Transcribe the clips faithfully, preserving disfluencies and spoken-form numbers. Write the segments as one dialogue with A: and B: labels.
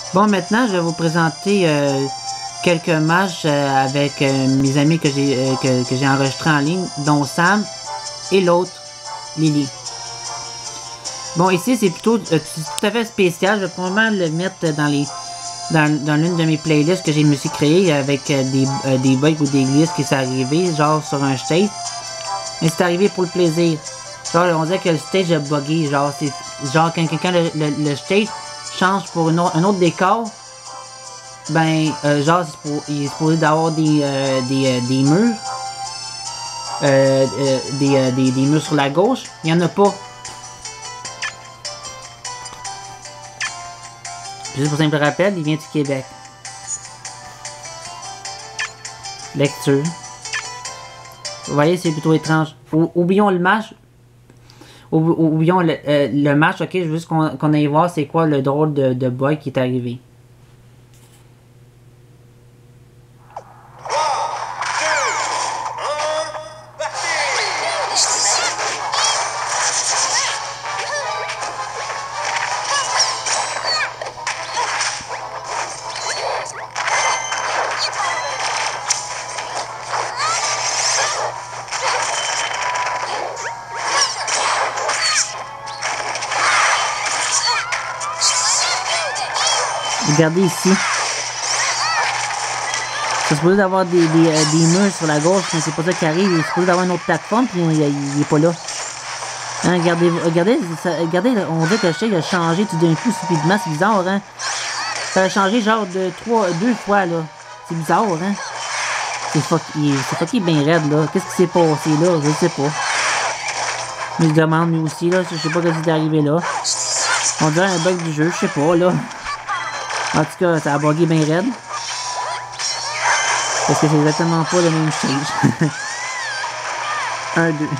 A: Bon, maintenant, je vais vous présenter euh, quelques matchs euh, avec euh, mes amis que j'ai euh, que, que j'ai enregistrés en ligne, dont Sam et l'autre, Lily. Bon, ici, c'est plutôt euh, tout à fait spécial. Je vais probablement le mettre dans les dans, dans l'une de mes playlists que j'ai me suis créé avec euh, des, euh, des bugs ou des glitches qui sont arrivés, genre sur un stage. Mais c'est arrivé pour le plaisir. Genre, on dirait que le stage a bugué. Genre, c'est genre quand quelqu'un le, le, le stage change pour une autre, un autre décor, ben, euh, genre, c'est pour, il est supposé d'avoir des, euh, des, euh, des murs, euh, euh, des, euh, des, des murs sur la gauche. Il n'y en a pas. Juste pour simple rappel, il vient du Québec. Lecture. Vous voyez, c'est plutôt étrange. Ou, oublions le match. Ou, oublions le, euh, le match, ok? Je veux juste qu'on qu'on aille voir c'est quoi le drôle de, de bug qui est arrivé. Regardez ici. C'est supposé d'avoir des, des, euh, des murs sur la gauche, mais c'est pas ça qui arrive. Il est supposé d'avoir une autre plateforme, puis il, il, il est pas là. Hein, regardez, regardez, ça, regardez, on dirait que le chèque a changé tout d'un coup stupidement, c'est bizarre, hein. Ça a changé genre de trois, deux fois, là. C'est bizarre, hein. C'est fucké, c'est fucké bien raide, là. Qu'est-ce qui s'est passé, là? Je sais pas. Mais je demande, lui aussi, là, je sais pas ce qui est arrivé, là. On dirait un bug du jeu, je sais pas, là. En tout cas, ça a bugué bien raide. Parce que c'est exactement pas le même stage. Un, deux.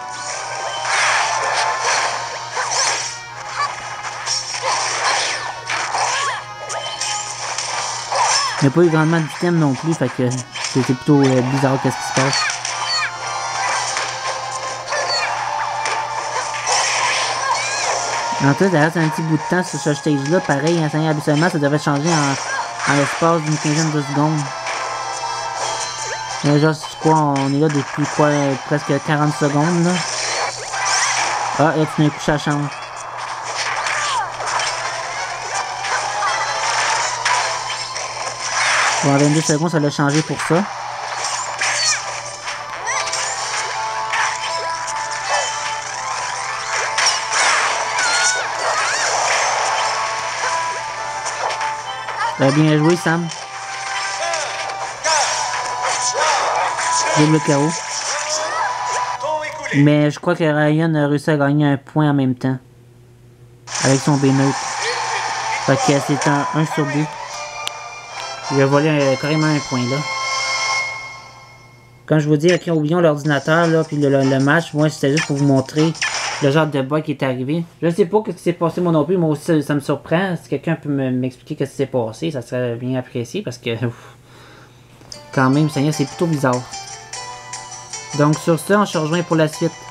A: Il n'y a pas eu grandement d'items non plus, fait que c'était plutôt euh, bizarre qu'est-ce qui se passe. En tout cas, ça reste un petit bout de temps sur ce stage-là. Pareil, hein, habituellement, ça devrait changer en, en l'espace d'une quinzaine de secondes. Et genre, c'est quoi, on est là depuis quoi, presque quarante secondes, là. Ah, là, tout d'un coup, ça change. Bon, en vingt-deux secondes, ça l'a changé pour ça. Euh, bien joué, Sam. Vive le K O. Mais je crois que Ryan a réussi à gagner un point en même temps. Avec son B-neutre. Fait que c'est un un sur deux. Il a volé un, carrément un point là. Comme je vous dis, ok, oublions l'ordinateur là, puis le, le, le match, moi c'était juste pour vous montrer le genre de bug qui est arrivé. Je ne sais pas ce qui s'est passé moi non plus, moi aussi ça, ça me surprend. Si quelqu'un peut m'expliquer ce qui s'est passé, ça serait bien apprécié parce que ouf, quand même, c'est plutôt bizarre. Donc sur ce, on se rejoint pour la suite.